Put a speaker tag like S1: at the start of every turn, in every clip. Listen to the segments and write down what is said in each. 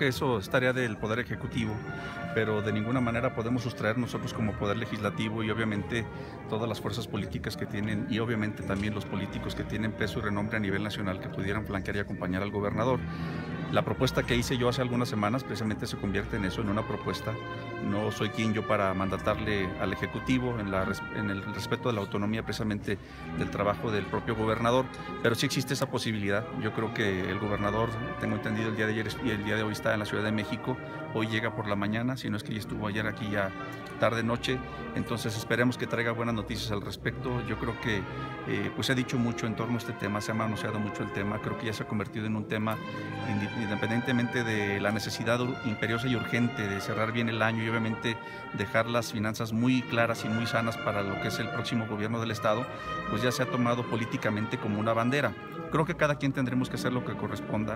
S1: que eso es tarea del Poder Ejecutivo, pero de ninguna manera podemos sustraer nosotros como Poder Legislativo y obviamente todas las fuerzas políticas que tienen y obviamente también los políticos que tienen peso y renombre a nivel nacional que pudieran flanquear y acompañar al gobernador. La propuesta que hice yo hace algunas semanas precisamente se convierte en eso, en una propuesta. No soy quien yo para mandatarle al Ejecutivo en el respeto de la autonomía precisamente del trabajo del propio gobernador, pero sí existe esa posibilidad. Yo creo que el gobernador, tengo entendido, el día de ayer y el día de hoy está en la Ciudad de México, hoy llega por la mañana, si no es que ya estuvo ayer aquí ya tarde-noche, entonces esperemos que traiga buenas noticias al respecto. Yo creo que pues se ha dicho mucho en torno a este tema, se ha manoseado mucho el tema, creo que ya se ha convertido en un tema independientemente de la necesidad imperiosa y urgente de cerrar bien el año y obviamente dejar las finanzas muy claras y muy sanas para lo que es el próximo gobierno del Estado, pues ya se ha tomado políticamente como una bandera. Creo que cada quien tendremos que hacer lo que corresponda.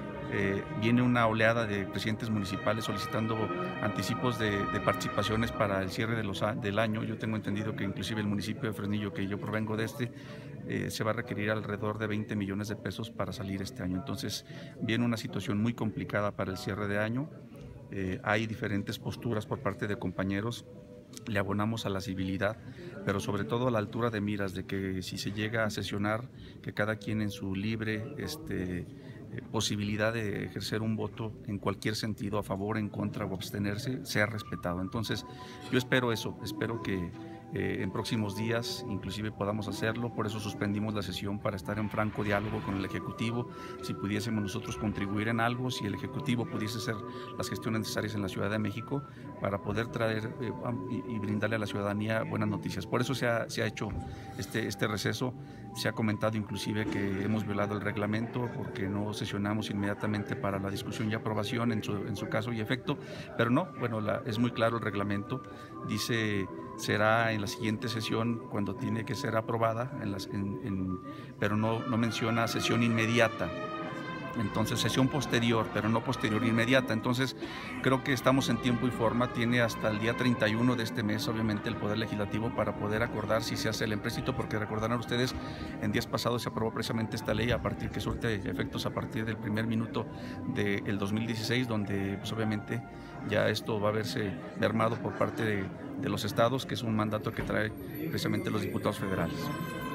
S1: Viene una oleada de presidentes municipales solicitando anticipos de participaciones para el cierre del año. Yo tengo entendido que inclusive el municipio de Fresnillo, que yo provengo de se va a requerir alrededor de 20 millones de pesos para salir este año. Entonces viene una situación muy complicada para el cierre de año. Hay diferentes posturas por parte de compañeros. Le abonamos a la civilidad, pero sobre todo a la altura de miras de que si se llega a sesionar, que cada quien en su libre posibilidad de ejercer un voto en cualquier sentido, a favor, en contra o abstenerse, sea respetado. Entonces, yo espero eso, espero que en próximos días inclusive podamos hacerlo, por eso suspendimos la sesión para estar en franco diálogo con el Ejecutivo, si pudiésemos nosotros contribuir en algo, si el Ejecutivo pudiese hacer las gestiones necesarias en la Ciudad de México para poder traer y brindarle a la ciudadanía buenas noticias. Por eso se ha hecho este receso, se ha comentado inclusive que hemos violado el reglamento porque no sesionamos inmediatamente para la discusión y aprobación en su caso y efecto, pero no, bueno, es muy claro el reglamento, dice será en la siguiente sesión cuando tiene que ser aprobada, pero no menciona sesión inmediata. Entonces, sesión posterior, pero no posterior inmediata. Entonces, creo que estamos en tiempo y forma. Tiene hasta el día 31 de este mes, obviamente, el Poder Legislativo para poder acordar si se hace el empréstito, porque recordarán ustedes, en días pasados se aprobó precisamente esta ley a partir que surte efectos a partir del primer minuto del 2016, donde pues, obviamente ya esto va a verse mermado por parte de los estados, que es un mandato que trae precisamente los diputados federales.